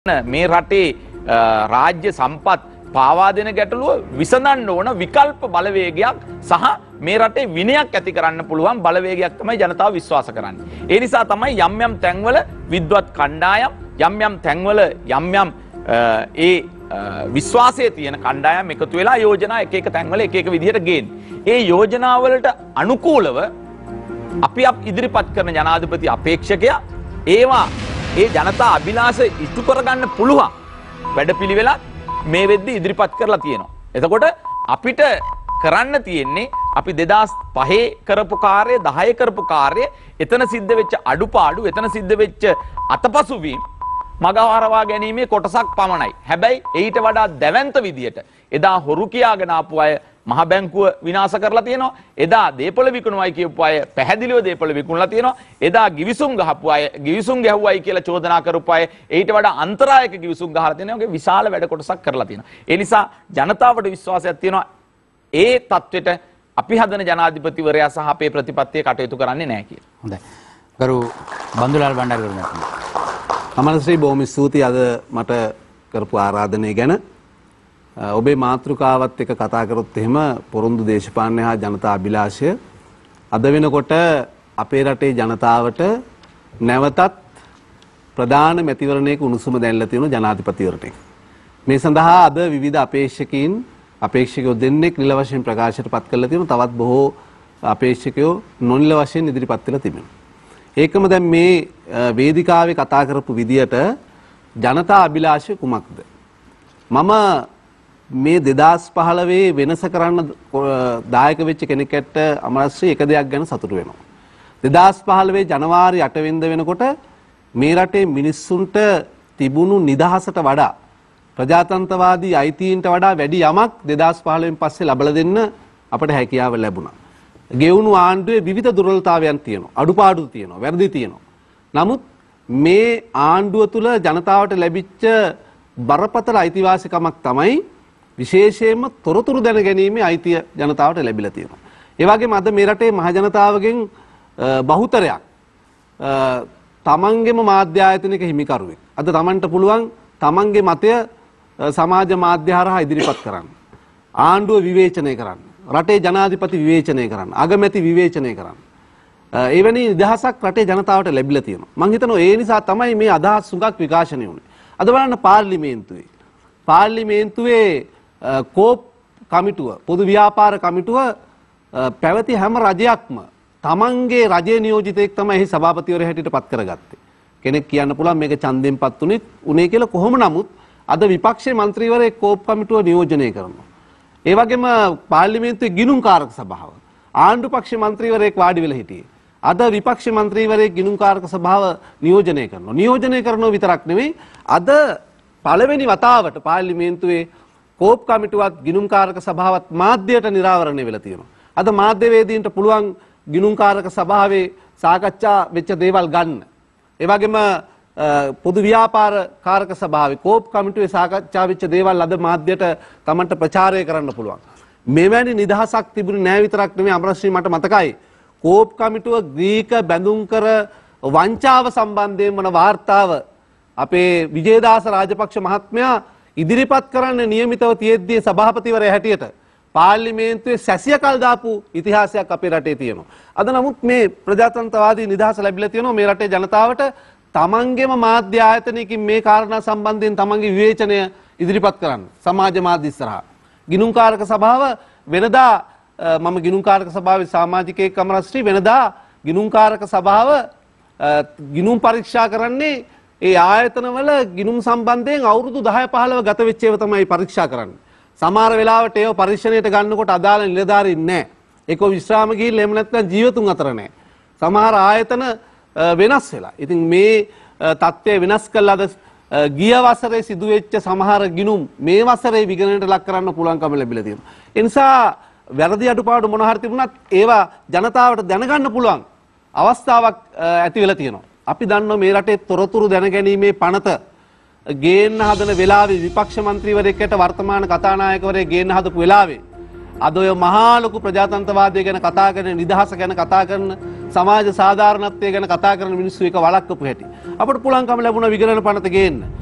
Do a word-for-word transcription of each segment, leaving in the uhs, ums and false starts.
මේ රටේ රාජ්‍ය සම්පත් පාවා දෙන ගැටලුව විසඳන්න ඕන විකල්ප බලවේගයක් සහ මේ රටේ විනයක් ඇති කරන්න පුළුවන් බලවේගයක් තමයි ජනතාව විශ්වාස කරන්නේ. ඒ නිසා තමයි යම් යම් තැන්වල විද්වත් කණ්ඩායම් යම් යම් තැන්වල යම් යම් ඒ විශ්වාසයේ තියෙන කණ්ඩායම් එකතු වෙලා යෝජනා එක එක තැන්වල එක එක විදිහට ගේන්නේ. ඒ යෝජනාවලට අනුකූලව අපි ඉදිරිපත් කරන ජනාධිපති අපේක්ෂකයා ඒවා ඒ ජනතා අභිලාෂ ඉටු කරගන්න පුළුවන් වැඩපිළිවෙලක් මේ වෙද්දී ඉදිරිපත් කරලා තියෙනවා. එතකොට අපිට කරන්න තියෙන්නේ අපි දෙදාස් පහේ කරපු කාර්යය දහය කරපු කාර්යය එතන සිද්ධ වෙච්ච අඩුපාඩු එතන සිද්ධ වෙච්ච අතපසුවීම් මගහරවා ගැනීමේ කොටසක් පමණයි. හැබැයි ඊට වඩා දැවැන්ත විදියට එදා හොරු කියාගෙන ආපු අය මහ බැංකුව විනාශ කරලා තියෙනවා. එදා දේපොළ විකුණුවයි කියපු අය පැහැදිලිව දේපොළ විකුණලා තියෙනවා. එදා ගිවිසුම් ගහපු අය ගිවිසුම් ගැහුවයි කියලා චෝදනා කරපු අය ඊට වඩා අන්තරායක ගිවිසුම් ගහලා තියෙනවා. ඒකේ විශාල වැඩ කොටසක් කරලා තියෙනවා. ඒ නිසා ජනතාවට විශ්වාසයක් තියෙනවා ඒ தത്വෙට අපි හදන ජනාධිපතිවරයා සහ අපේ ප්‍රතිපත්තිය කටයුතු කරන්නේ නැහැ කියලා. හොඳයි. ගරු බන්දුලාල් බණ්ඩාරගොඩ මහත්මයා. අමරශ්‍රී බොහොම ස්තුතියි අද මට කරපු ආරාධනය ගැන. ඔබේ මාතෘකාවත් එක්ක කතා කරොත් එහෙම පොරොන්දු දේශපාලනය හා ජනතා අභිලාෂය අද වෙනකොට අපේ රටේ ජනතාවට නැවතත් ප්‍රධාන මැතිවරණයක උණුසුම දැල්ලා තියෙන ජනාධිපතිවරණයක්. මේ සඳහා අද විවිධ අපේක්ෂකයින් අපේක්ෂකයෝ දෙන්නෙක් නිල වශයෙන් ප්‍රකාශයට පත් කරලා තියෙනවා. තවත් බොහෝ අපේක්ෂකයෝ නොනිල වශයෙන් ඉදිරිපත් වෙලා තිබෙනවා. ඒකම දැන් මේ වේදිකාවේ කතා කරපු විදියට ජනතා අභිලාෂය කුමක්ද? මම මේ දෙදාස් පහළොවේ වෙනස කරන්න දායක වෙච්ච කෙනෙක්ට අමරශ්‍රී එක දෙයක් ගැන සතුටු වෙනවා. දෙදාස් පහළොවේ ජනවාරි අට වෙනිදා වෙනකොට මේ රටේ මිනිස්සුන්ට තිබුණු නිදහසට වඩා ප්‍රජාතන්ත්‍රවාදී අයිතීන්ට වඩා වැඩි යමක් දෙදාස් පහළොවෙන් පස්සේ ලබලා දෙන්න අපට හැකියාව ලැබුණා. ගෙවුණු ආණ්ඩුවේ විවිධ දුර්වලතාවයන් තියෙනවා. අඩුපාඩු තියෙනවා. වැරදි තියෙනවා. නමුත් මේ ආණ්ඩුව තුල ජනතාවට ලැබිච්ච බරපතල අයිතිවාසිකමක් තමයි විශේෂයෙන්ම තොරතුරු දැන ගැනීමේ අයිතිය ජනතාවට ලැබිලා තියෙනවා. ඒ වගේම අද මේ රටේ මහ ජනතාවගෙන් බහුතරයක් තමන්ගේම මාධ්‍ය ආයතනයක හිමිකරුවෙක්. අද තමන්ට පුළුවන් තමන්ගේ මතය සමාජ මාධ්‍ය හරහා ඉදිරිපත් කරන්න. ආණ්ඩුව විවේචනය කරන්න. රටේ ජනාධිපති විවේචනය කරන්න. අගමැති විවේචනය කරන්න. එවැනි නිදහසක් රටේ ජනතාවට ලැබිලා තියෙනවා. මම හිතනවා ඒ නිසා තමයි මේ අදහස් සුඟක් විකාශනය වුනේ. අද බලන්න පාර්ලිමේන්තුවේ පාර්ලිමේන්තුවේ කෝප් කමිටුව පොදු ව්‍යාපාර කමිටුව පැවති හැම රජයක්ම තමන්ගේ රජයේ නියෝජිතයෙක් තමයි එහි සභාපතිවරයා හැටියට පත් කරගත්තේ. කෙනෙක් කියන්න පුළුවන් මේක ඡන්දයෙන් පත් උනේ උනේ කියලා කොහොම නමුත් අද විපක්ෂයේ മന്ത്രിවරයෙක් කෝප් කමිටුව නියෝජනය කරනවා. ඒ වගේම පාර්ලිමේන්තුවේ ගිණුම්කාරක සභාව ආණ්ඩු පක්ෂ മന്ത്രിවරයෙක් වාඩි වෙලා හිටියේ. අද විපක්ෂ മന്ത്രിවරයෙක් ගිණුම්කාරක සභාව නියෝජනය කරනවා. නියෝජනය කරනවා විතරක් නෙවෙයි අද පළවෙනි වතාවට පාර්ලිමේන්තුවේ කෝප් කමිටුවත් ගිණුම්කාරක සභාවත් මාධ්‍යයට නිරාවරණය වෙලා තියෙනවා. අද මාධ්‍යවේදීන්ට පුළුවන් ගිණුම්කාරක සභාවේ සාකච්ඡා වෙච්ච දේවල් ගන්න. ඒ වගේම පොදු ව්‍යාපාර කාරක සභාවේ කෝප් කමිටුවේ සාකච්ඡා වෙච්ච දේවල් අද මාධ්‍යයට තමන්ට ප්‍රචාරය කරන්න පුළුවන්. මෙවැනි නිදහසක් තිබුණේ නැහැ විතරක් නෙමෙයි අමරශ්‍රී මට මතකයි. කෝප් කමිටුව ග්‍රීක බැඳුම් කර වංචාව සම්බන්ධයෙන් වන වාර්තාව අපේ විජේදාස රාජපක්ෂ මහත්මයා ඉදිරිපත් කරන්න නියමිතව තියෙද්දී සභාපතිවරයා හැටියට පාර්ලිමේන්තුවේ සැසිය කල් දාපු ඉතිහාසයක් අපේ රටේ තියෙනවා. අද නමුත් මේ ප්‍රජාතන්ත්‍රවාදී නිදහස ලැබිලා තියෙනවා මේ රටේ ජනතාවට තමන්ගේම මාධ්‍ය ආයතනයකින් මේ කාරණා සම්බන්ධයෙන් තමන්ගේ විවේචනය ඉදිරිපත් කරන්න. සමාජ මාධ්‍ය ඉස්සරහා. ගිණුම්කාරක සභාව වෙනදා මම ගිණුම්කාරක සභාවේ සමාජිකයෙක් අමරශ්‍රී වෙනදා ගිණුම්කාරක සභාව ගිණුම් පරීක්ෂා කරන්නේ ඒ ආයතනවල ගිණුම් සම්බන්ධයෙන් අවුරුදු දහය පහළොව ගත වෙච්ච ඒවා තමයි පරීක්ෂා කරන්නේ. සමහර වෙලාවට ඒව පරීක්ෂණයට ගන්නකොට අදාළ නිලධාරීන් නැහැ. ඒක විශ්‍රාම ගිහිල්ලා එහෙම නැත්නම් ජීවතුන් අතර නැහැ. සමහර ආයතන වෙනස් වෙලා. ඉතින් මේ தත්ත්වය වෙනස් කළාද ගිය වසරේ සිදුවෙච්ච සමහර ගිණුම් මේ වසරේ විගණනයට ලක් කරන්න පුළුවන්කම ලැබිලා තියෙනවා. ඒ නිසා වැරදි අඩුපාඩු මොන හරි තිබුණත් ඒවා ජනතාවට දැනගන්න පුළුවන් අවස්ථාවක් ඇති වෙලා තියෙනවා. අපි දන්නවා මේ රටේ තොරතුරු දැනගැනීමේ පනත ගේන්න හදන වෙලාවේ විපක්ෂ මන්ත්‍රීවරයෙක්ට වර්තමාන කතානායකවරයෙක් ගේන්න හදපු වෙලාවේ අද ඔය මහා ලොකු ප්‍රජාතන්ත්‍රවාදය ගැන කතා කරන නිදහස ගැන කතා කරන සමාජ සාධාරණත්වය ගැන කතා කරන මිනිස්සු එක වළක්වපු හැටි අපිට පුළුවන්කම ලැබුණා විගණන පනත ගේන්න.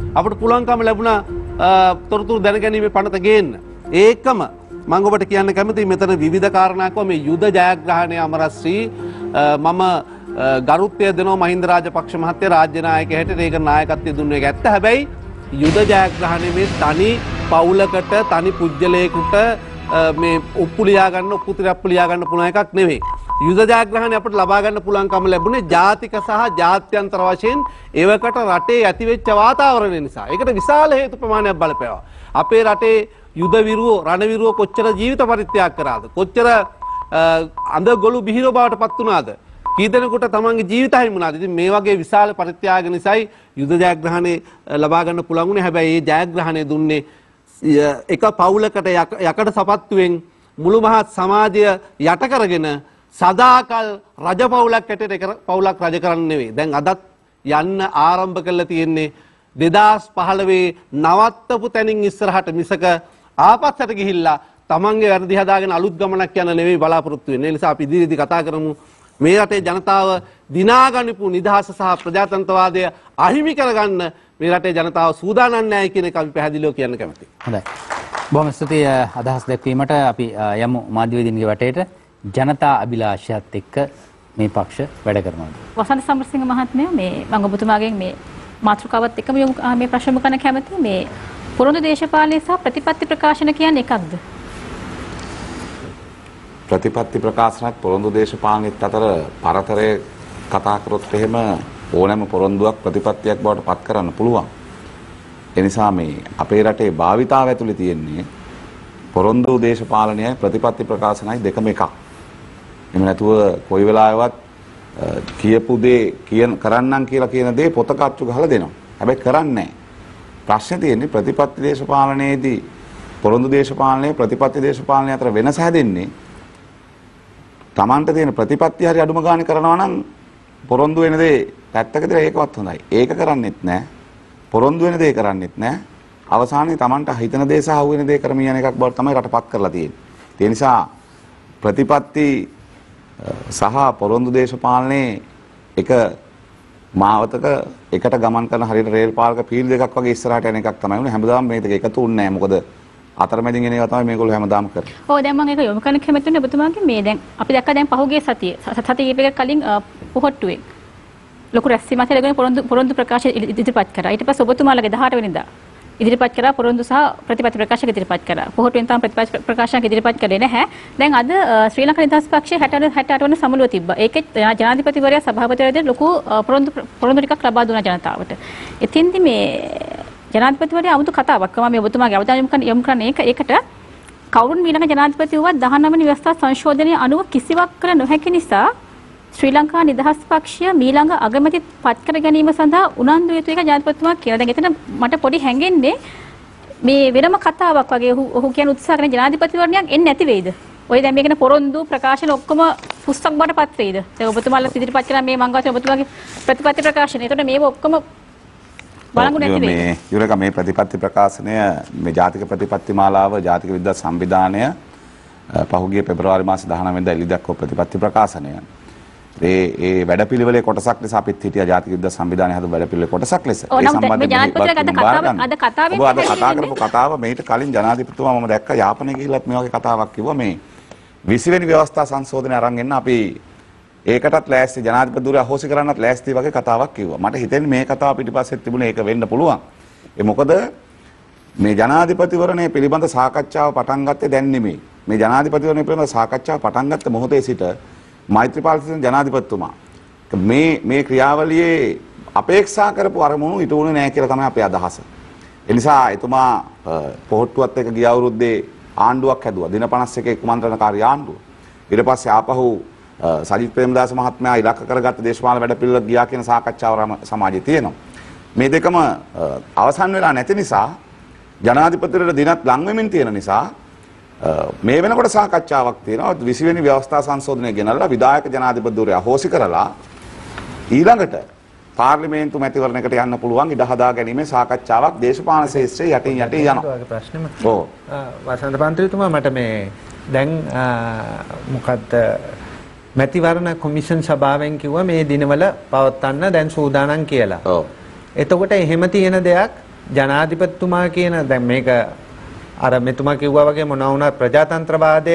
අපිට පුළුවන්කම ලැබුණා තොරතුරු දැනගැනීමේ පනත ගේන්න. ඒකම මම ඔබට කියන්න කැමතියි මෙතන විවිධ කාරණාක මේ යුද ජයග්‍රහණය අමරශ්‍රී මම ගරුත්වය දෙනවා මහින්ද රාජපක්ෂ මහත්තයා රාජ්‍ය නායකයෙක් හැටියට ඒක නායකත්වය දුන්නේ ඒක ඇත්ත. හැබැයි යුද ජයග්‍රහණය මේ තනි පවුලකට තනි පුජ්‍යලයකට මේ ඔප්පු ලියා ගන්න ඔප්පු තිරප්පු ලියා ගන්න පුළුවන් එකක් නෙවෙයි. යුද ජයග්‍රහණය අපිට ලබා ගන්න පුළුවන්කම ලැබුණේ ජාතික සහ ජාත්‍යන්තර වශයෙන් එවකට රටේ ඇතිවෙච්ච වාතාවරණය නිසා. ඒකට විශාල හේතු ප්‍රමාණයක් බලපෑවා. අපේ රටේ යුද විරුවෝ රණවිරුවෝ කොච්චර ජීවිත පරිත්‍යාග කරාද? කොච්චර අඳ ගොළු බිහිරෝ බවට පත් වුණාද? කී දෙනෙකුට තමන්ගේ ජීවිත හිමි වුණාද? ඉතින් මේ වගේ විශාල පරිත්‍යාග නිසායි යුද ජයග්‍රහණය ලබා ගන්න පුළුවන් වුණේ. හැබැයි මේ ජයග්‍රහණය දුන්නේ එක පවුලකට යකඩ සපත්තුවෙන් මුළු මහත් සමාජය යට කරගෙන සදාකල් රජ පවුලක් හැටියට එක පවුලක් රජ කරන්න නෙවෙයි. දැන් අදත් යන්න ආරම්භ කරලා තියෙන්නේ දෙදාස් පහළොවේ නවත්තපු තැනින් ඉස්සරහට මිසක ආපස්සට ගිහිල්ලා තමන්ගේ වැරදි හදාගෙන අලුත් ගමනක් යන නෙවෙයි බලාපොරොත්තු වෙන්නේ. ඒ නිසා අපි ඉදිරියේදී කතා කරමු මේ රටේ ජනතාව දිනාගනිපු නිදහස සහ ප්‍රජාතන්ත්‍රවාදය අහිමි කරගන්න මේ රටේ ජනතාව සූදානම් නැහැ කියන එක අපි පැහැදිලිව කියන්න කැමතියි. හොඳයි. බොහොම ස්තුතියි අදහස් දැක්වීමට. අපි යමු මාධ්‍යවේදීන්ගේ වටේට. ජනතා අභිලාෂයත් එක්ක මේ පක්ෂ වැඩ කරනවා. වසන්ත සමරසිංහ මහත්මයා මේ මම ඔබතුමාගෙන් මේ මාතෘකාවත් එක්කම මේ ප්‍රශ්න මුකන කැමතියි. මේ පොරොන්දු දේශපාලනය සහ ප්‍රතිපත්ති ප්‍රකාශන කියන්නේ එකක්ද? ප්‍රතිපත්ති ප්‍රකාශනත් පොරොන්දු දේශපාලනයත් අතර පරතරය කතා කරොත් එහෙම ඕනෑම පොරොන්දුවක් ප්‍රතිපත්තියක් බවට පත් කරන්න පුළුවන්. ඒ නිසා මේ අපේ රටේ භාවිතාව ඇතුලේ තියෙන්නේ පොරොන්දු දේශපාලනයයි ප්‍රතිපත්ති ප්‍රකාශනයි දෙකම එකක්. එහෙම නැතුව කොයි වෙලාවෙවත් කියපු දේ කියන කරන්නම් කියලා කියන දේ පොතක අච්චු ගහලා දෙනවා. හැබැයි කරන්නේ නැහැ. ප්‍රශ්නේ තියෙන්නේ ප්‍රතිපත්ති දේශපාලනයේදී පොරොන්දු දේශපාලනයේ ප්‍රතිපත්ති දේශපාලනය අතර වෙනස හැදෙන්නේ Tamanta තියෙන ප්‍රතිපත්ති හරි අඩුම ගානේ කරනවා නම් පොරොන්දු වෙන දේ පැත්තක දාලා ඒකවත් හොඳයි. ඒක කරන්නෙත් නැහැ. පොරොන්දු වෙන දේ කරන්නෙත් නැහැ. අවසානයේ Tamanta හිතන දේ සහ අහුවෙන දේ කරමින් යන එකක් බවට තමයි රටපත් කරලා තියෙන්නේ. ඒ නිසා ප්‍රතිපත්ති සහ පොරොන්දු දේශපාලනයේ එක මාවතක එකට ගමන් කරන හරියට රේල් පාලක පීල් දෙකක් වගේ ඉස්සරහට යන එකක් තමයි උනේ. හැමදාම මේ දෙක එකතු වෙන්නේ නැහැ. මොකද අතරමැදින් එන ඒවා තමයි මේගොල්ලෝ හැමදාම කරන්නේ. ඔව් දැන් මම ඒක යොමු කරන්න කැමතිනේ ඔබතුමාගේ මේ දැන් අපි දැක්කා දැන් පහුගිය සතියේ සතිය කීපයක කලින් පොහොට්ටුවේ ලොකු රැස්වීමක් ලැබගෙන පොරොන්දු පොරොන්දු ප්‍රකාශ ඉදිරිපත් කරා. ඊට පස්සේ ඔබතුමාලගේ දහඅට වෙනිදා ඉදිරිපත් කරා පොරොන්දු සහ ප්‍රතිපත්ති ප්‍රකාශක ඉදිරිපත් කරා. පොහොට්ටුවෙන් තමයි ප්‍රතිපත්ති ප්‍රකාශක ඉදිරිපත් කළේ නැහැ. දැන් අද ශ්‍රී ලංකා නිදහස් පක්ෂයේ හැට අට වන සමුළුව තිබ්බා. ඒකෙත් ජනාධිපතිවරයා සභාපතිවරයාට ලොකු පොරොන්දු පොරොන්දු ටිකක් ලබා දුන්නා ජනතාවට. ඉතින්දි මේ ජනාධිපතිවරයා 아무තු කතාවක් මම මේ ඔබතුමාගේ අවධානය යොමු කරන්නේ ඒක ඒකට කවුරුන් ඊළඟ ජනාධිපති වුවත් දහනව වෙනි ව්‍යවස්ථා සංශෝධනයේ අනුව කිසිවක් කළ නොහැකි නිසා ශ්‍රී ලංකා නිදහස් පක්ෂය මීළඟ අගමැති පත් කර ගැනීම සඳහා උනන්දු යුතු එක ජනාධිපතිතුමා කියලා. දැන් එතන මට පොඩි හැඟෙන්නේ මේ වෙනම කතාවක් වගේ ඔහු ඔහු කියන උත්සාහ කරන ජනාධිපතිවරණයක් එන්නේ නැති වෙයිද? ඔය දැන් මේකන පොරොන්දු ප්‍රකාශන ඔක්කොම පුස්තක් බවට පත් වෙයිද? දැන් ඔබතුමාලා ඉදිරිපත් කරන මේ මං ගාවේ ඔබතුමාගේ ප්‍රතිපත්ති ප්‍රකාශනය. ඒතකොට මේව ඔක්කොම බලංගු නැති වෙයි. මේ යුරක මේ ප්‍රතිපත්ති ප්‍රකාශනය මේ ජාතික ප්‍රතිපත්ති මාලාව ජාතික විද්‍යා සංවිධානය පහුගිය පෙබරවාරි මාසේ දහනව වෙනිදා එළි දක්වපු ප්‍රතිපත්ති ප්‍රකාශනය. ඒ ඒ වැඩපිළිවෙලේ කොටසක් ලෙස අපිත් හිටියා ජාතික විද්‍යා සංවිධානය හදපු වැඩපිළිවෙලේ කොටසක් ලෙස. ඒ සම්බන්ධයෙන් අද කතාව ඔබ අද කතා කරපු කතාව මේට කලින් ජනාධිපතිතුමා මම දැක්කා යාපනයේ ගිහිල්ලත් මේ වගේ කතාවක් කිව්වා මේ විසි වෙනි ව්‍යවස්ථා සංශෝධනය අරන් එන්න අපි ඒකටත් ලෑස්ති ජනාධිපතිවරයා අහෝසි කරන්නත් ලෑස්ති වගේ කතාවක් කිව්වා. මට හිතෙන්නේ මේ කතාව පිටිපස්සෙත් තිබුණේ ඒක වෙන්න පුළුවන්. ඒ මොකද මේ ජනාධිපතිවරණය පිළිබඳ සාකච්ඡාව පටන් ගත්තේ දැන් නෙමෙයි. මේ ජනාධිපතිවරණය පිළිබඳ සාකච්ඡාව පටන් ගත්ත මොහොතේ සිට මෛත්‍රීපාල සිරිසේන ජනාධිපතිතුමා මේ මේ ක්‍රියාවලියේ අපේක්ෂා කරපු අරමුණු ඊට උනේ නැහැ කියලා තමයි අපේ අදහස. ඒ නිසා එතුමා පොහොට්ටුවත් එක්ක ගිය අවුරුද්දේ ආණ්ඩුවක් හැදුවා. දින පනස් එකේ කුමන්ත්‍රණකාරී ආණ්ඩුව. ඊට පස්සේ ආපහු සජිත් ප්‍රේමදාස මහත්මයා ඉලක්ක කරගත්ත දේශපාලන වැඩපිළිවෙලක් ගියා කියන සාකච්ඡාව සමාජයේ තියෙනවා. මේ දෙකම අවසන් වෙලා නැති නිසා ජනාධිපතිවරට දිනත් ලං වෙමින් තියෙන නිසා මේ වෙනකොට සාකච්ඡාවක් තියෙනවා. විසි වෙනි ව්‍යවස්ථා සංශෝධනය ගෙනල්ලා විධායක ජනාධිපතිවරයා අහෝසි කරලා ඊළඟට පාර්ලිමේන්තු මැතිවරණයකට යන්න පුළුවන් ඉඩ හදා ගැනීමේ සාකච්ඡාවක් දේශපාලන ශාස්ත්‍රයේ යටින් යටින් යනවා. ඔයගේ ප්‍රශ්නෙම. ඔව්. වසන්ත පන්තිතුමා මට මේ දැන් මොකද්ද මැතිවරණ කොමිෂන් සභාවෙන් කිව්වා මේ දිනවල පවත්වන්න දැන් සූදානම් කියලා. ඔව්. එතකොට එහෙම තියෙන දෙයක් ජනාධිපතිතුමා කියන දැන් මේක අර මෙතුමා කිව්වා වගේ මොනවා වුණත් ප්‍රජාතන්ත්‍රවාදය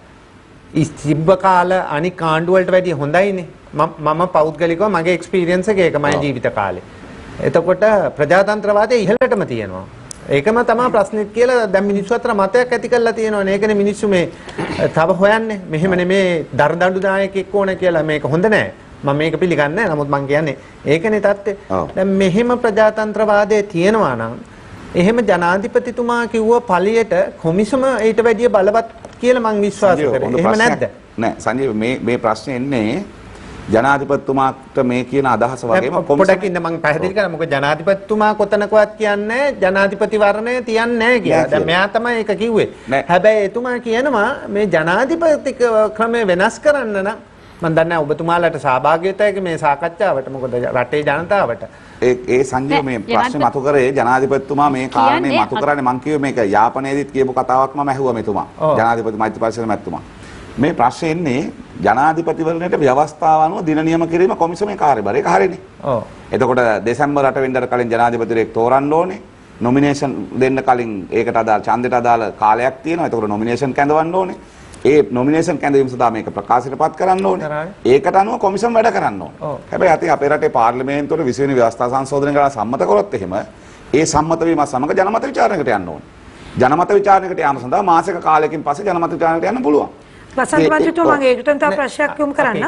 ඉස්තිබ්බ කාල අනික් ආණ්ඩු වලට වැඩිය හොඳයිනේ. මම පෞද්ගලිකව මගේ එක්ස්පීරියන්ස් එක ඒක මගේ ජීවිත කාලේ. එතකොට ප්‍රජාතන්ත්‍රවාදය ඉහළටම තියෙනවා. ඒකම තමයි ප්‍රශ්නෙත් කියලා දැන් මිනිස්සු අතර මතයක් ඇති කරලා තියෙනවානේ. ඒකනේ මිනිස්සු මේ තව හොයන්නේ. මෙහෙම නෙමේ දරදඬු නායකයෙක් ඕන කියලා මේක හොඳ නෑ. මම මේක පිළිගන්නේ නැහැ. නමුත් මම කියන්නේ ඒකනේ தත්ත්වය. දැන් මෙහෙම ප්‍රජාතන්ත්‍රවාදයේ තියෙනවා නම් එහෙම ජනාධිපතිතුමා කිව්ව පළියට කොමිසම ඊට වැඩිය බලවත් කියලා මම විශ්වාස කරේ. එහෙම නැද්ද? නෑ සංජීව මේ මේ ප්‍රශ්නේ එන්නේ ජනාධිපතිතුමාට මේ කියන අදහස වගේම පොඩ්ඩක් ඉන්න මම පැහැදිලි කරා. මොකද ජනාධිපතිතුමා කොතනකවත් කියන්නේ ජනාධිපති වර්ණය තියන්නේ නැහැ කියලා. දැන් මෙයා තමයි ඒක කිව්වේ. හැබැයි එතුමා කියනවා මේ ජනාධිපති ක්‍රමය වෙනස් කරන්න නම් මම දන්නේ ඔබතුමාලට සහභාගීත්වයක මේ සාකච්ඡාවට මොකද රටේ ජනතාවට ඒ ඒ සංජීව මේ ප්‍රශ්නේ මතු කරේ ජනාධිපතිතුමා මේ කාරණේ මතු කරන්නේ මං කිව්වේ මේක යාපනයේදීත් කියපු කතාවක් මම ඇහුවා මෙතුමා ජනාධිපති මෛත්‍රීපාල මැතිතුමා මේ ප්‍රශ්නේ එන්නේ ජනාධිපතිවරණයට ව්‍යවස්ථාව අනුව දින නියම කිරීම කොමිසමේ කාර්යභාරය. ඒක හරියනේ. ඔව්. එතකොට දෙසැම්බර් අට වෙනිදාට කලින් ජනාධිපතිවරයෙක් තෝරන්න ඕනේ. නොමිනේෂන් දෙන්න කලින් ඒකට අදාළ ඡන්දයට අදාළ කාලයක් තියෙනවා. එතකොට නොමිනේෂන් කැඳවන්න ඕනේ. ඒ නොමිනේෂන් කැඳවීම සඳහා මේක ප්‍රකාශයටපත් කරන්න ඕනේ. ඒකට අනුව කොමිසම් වැඩ කරන්න ඕනේ. හැබැයි අතින් අපේ රටේ පාර්ලිමේන්තුවේ විසි වෙනි ව්‍යවස්ථා සංශෝධනය කරලා සම්මත කරොත් එහෙම ඒ සම්මත වීම සමග ජනමත විචාරණයකට යන්න ඕනේ. ජනමත විචාරණයකට යාම සඳහා මාසික කාලයකින් පස්සේ ජනමත විචාරණයට යන්න පුළුවන්. වසන්ත මන්ත්‍රීතුමා මම ඒකට තව ප්‍රශ්නයක් යොමු කරන්න.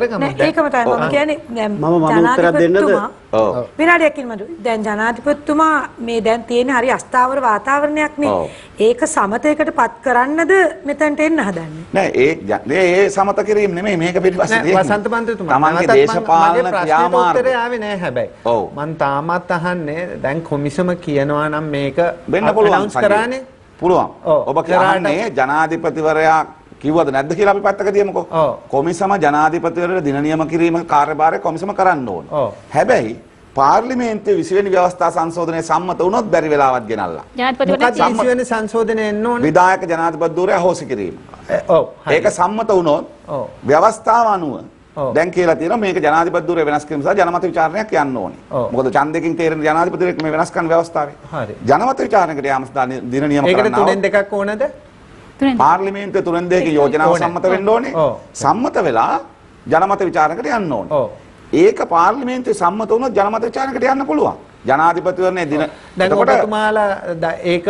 ඒකම තමයි මම කියන්නේ මම මම උත්තරයක් දෙන්නද? ඔව්. විනාඩියක් ඉන්නමද? දැන් ජනාධිපතිතුමා මේ දැන් තියෙන හරි අස්ථාවර වාතාවරණයක් නේ. ඒක සමතයකටපත් කරන්නද මෙතනට එන්න හදන්නේ? නෑ ඒ ඒ සමත කිරීම නෙමෙයි මේක පිටිපස්සේ තියෙන්නේ. වසන්ත මන්ත්‍රීතුමා තමන්ගේ දේශපාලන ක්‍රියාමාර්ග උත්තරේ ආවේ නෑ හැබැයි. මම තාමත් අහන්නේ දැන් කොමිසම කියනවා නම් මේක වෙන්න පුළුවන් කරානේ. පුළුවන්. ඔබ කියන්නේ ජනාධිපතිවරයා කිව්වද නැද්ද කියලා අපි පැත්තක තියමුකෝ. කොමිසම ජනාධිපතිවරයාට දින නියම කිරීම කාර්යභාරය කොමිසම කරන්න ඕන. හැබැයි පාර්ලිමේන්තුවේ විසි වෙනි ව්‍යවස්ථා සංශෝධනයේ සම්මත වුණොත් බැරි වෙලාවක් ගෙනල්ලා. ජනාධිපතිවරයාට විසි වෙනි සංශෝධනය එන්න ඕනේ. විධායක ජනාධිපති ධූරය අහෝසි කිරීම. ඔව්. ඒක සම්මත වුණොත් ව්‍යවස්ථාව අනුව දැන් කියලා තියෙනවා මේක ජනාධිපති ධූරය වෙනස් කිරීම සඳහා ජනමත විචාරණයක් යන්න ඕනේ. මොකද ඡන්දයෙන් තේරෙන ජනාධිපතිවරයෙක් මේ වෙනස් කරන ව්‍යවස්ථාවේ. හරි. ජනමත විචාරණයකට යාම සඳහා දින නියම කරනවා. ඒකට තුනෙන් දෙකක් ඕනද? පාර්ලිමේන්තුවේ තුනෙන් දෙකක යෝජනාව සම්මත වෙන්න ඕනේ. සම්මත වෙලා ජනමත විචාරණයකට යන්න ඕනේ. ඒක පාර්ලිමේන්තුවේ සම්මත වුණොත් ජනමත විචාරණයකට යන්න පුළුවන්. ජනාධිපතිවරණයේ දින දැන් ඔබතුමාලා ඒක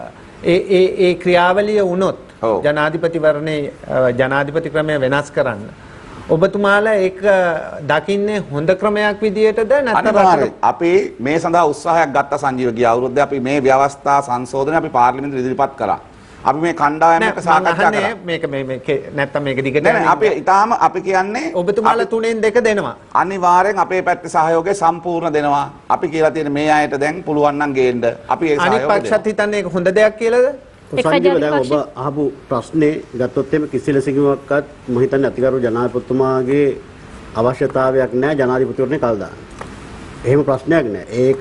ඒ ඒ ඒ ක්‍රියාවලිය වුණොත් ජනාධිපතිවරණයේ ජනාධිපති ක්‍රමය වෙනස් කරන්න ඔබතුමාලා ඒක දකින්නේ හොඳ ක්‍රමයක් විදියටද නැත්නම් අපි මේ සඳහා උත්සාහයක් ගත්ත සංජීව ගිය අවුරුද්දේ අපි මේ ව්‍යවස්ථා සංශෝධනය අපි පාර්ලිමේන්තුවේ ඉදිරිපත් කරා. අපි මේ කණ්ඩායමක සාකච්ඡා කරා. මේක මේ මේක නැත්තම් මේක දිගට නෑ අපි ඊටාම අපි කියන්නේ ඔබතුමාලා තුනෙන් දෙක දෙනවා. අනිවාර්යෙන් අපේ පැත්තේ සහයෝගය සම්පූර්ණ දෙනවා. අපි කියලා තියෙන මේ අයට දැන් පුළුවන් නම් ගේන්න. අපි ඒ සහයෝගය දෙනවා. අනිත් පක්ෂත් හිතන්නේ ඒක හොඳ දෙයක් කියලාද? සංජීව දැන් ඔබ අහපු ප්‍රශ්නේ ගත්තොත් එimhe කිසි ලෙසකින්වත් මම හිතන්නේ අතිගරු ජනාධිපතිතුමාගේ අවශ්‍යතාවයක් නැහැ ජනාධිපතිවරණේ කල් දාන්න. එහෙම ප්‍රශ්නයක් නැහැ. ඒක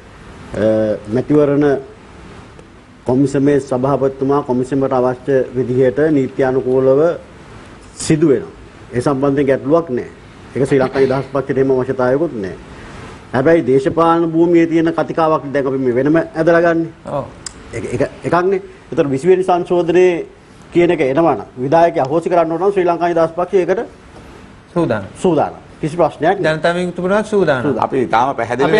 මැතිවරණ කොමිසමේ සභාපතිතුමා කොමිසමට අවශ්‍ය විදිහට නීත්‍යානුකූලව සිදු වෙනවා. ඒ සම්බන්ධයෙන් ගැටලුවක් නැහැ. ඒක ශ්‍රී ලංකා නිදහස් පක්ෂයට එහෙම අවශ්‍යතාවයකුත් නැහැ. හැබැයි දේශපාලන භූමියේ තියෙන කතිකාවක් දැන් අපි මේ වෙනම ඇදලා ගන්න. ඔව්. ඒක එක එකක්නේ. ඒතර විසි වෙනි සංශෝධනයේ කියන එක එනවා නම් විධායක අහෝසි කරන්න ඕන නම් ශ්‍රී ලංකා නිදහස් පක්ෂය ඒකට සූදානම්. සූදානම්. කිසි ප්‍රශ්නයක් නැහැ. ජනතා විමුක්තිපුරවත් සූදානම්. අපි තාම පැහැදිලි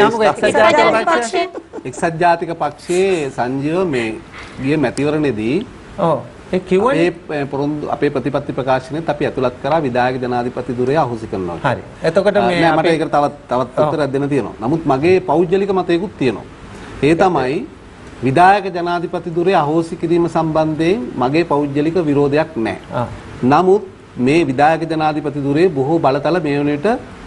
එක්සත් ජාතික පක්ෂයේ සංජීව මේ ගිය මැතිවරණයේදී ඔව් ඒ කිව්වනේ අපේ පොරොන්දු අපේ ප්‍රතිපත්ති ප්‍රකාශනෙත් අපි ඇතුළත් කරා විධායක ජනාධිපති ධුරය අහෝසි කරනවා. හරි. එතකොට මේ මට ඒකට තවත් තවත් උත්තරයක් දෙන්න තියෙනවා. නමුත් මගේ පෞද්ගලික මතයකුත් තියෙනවා. ඒ තමයි විධායක ජනාධිපති ධුරය අහෝසි කිරීම සම්බන්ධයෙන් මගේ පෞද්ගලික විරෝධයක් නැහැ. නමුත් මේ විධායක ජනාධිපති ධුරයේ බොහෝ බලතල මේ වෙනට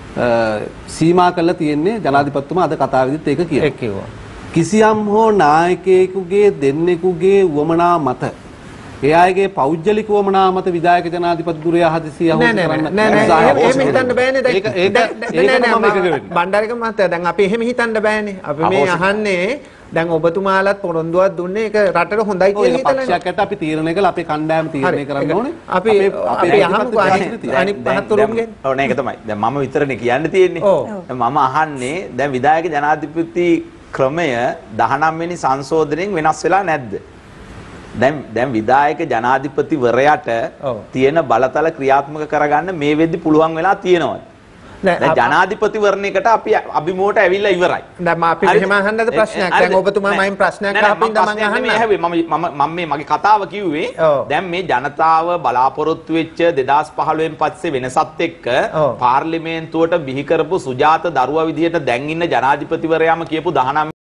සීමා කරලා තියෙන්නේ ජනාධිපතිතුමා අද කතාවේදීත් ඒක කියනවා. කිසියම් හෝ නායකයෙකුගේ දෙන්නෙකුගේ වමනා මත ඒ අයගේ පෞද්ගලික වමනා මත විධායක ජනාධිපති ධුරය හදිසිය අහෝසි කරන්න නෑ නෑ එහෙම හිතන්න බෑනේ දැන් ඒක ඒක බණ්ඩාරික මහත්තයා දැන් අපි එහෙම හිතන්න බෑනේ අපි මේ අහන්නේ දැන් ඔබතුමාලත් පොරොන්දුවක් දුන්නේ ඒක රටට හොඳයි කියලා හිතලානේ. පක්ෂයකට අපි තීරණය කළා අපේ කණ්ඩායම තීරණය කරන්න ඕනේ. අපි අපි අහමු අනිත් පහතුරුන්ගෙන්. ඔව් නේක තමයි. දැන් මම විතරනේ කියන්න තියෙන්නේ. මම අහන්නේ දැන් විධායක ජනාධිපති ක්‍රමය දහනවය වෙනි සංශෝධනයෙන් වෙනස් වෙලා නැද්ද? දැන් දැන් විධායක ජනාධිපතිවරයාට තියෙන බලතල ක්‍රියාත්මක කරගන්න මේ වෙද්දි පුළුවන් වෙලා තියෙනවා. දැන් ජනාධිපතිවරණයකට අපි අභිමුවට ඇවිල්ලා ඉවරයි. දැන් මම අපි මෙහෙම අහන්නද ප්‍රශ්නයක්. දැන් ඔබතුමා මයින් ප්‍රශ්නයක් අහපින්ද මම අහන්න. මම මම මේ මගේ කතාව කිව්වේ දැන් මේ ජනතාව බලාපොරොත්තු වෙච්ච දෙදාස් පහළොවෙන් පස්සේ වෙනසත් එක්ක පාර්ලිමේන්තුවට බිහි කරපු සුජාත දරුවා විදිහට දැන් ඉන්න ජනාධිපතිවරයාම කියපු දහනවය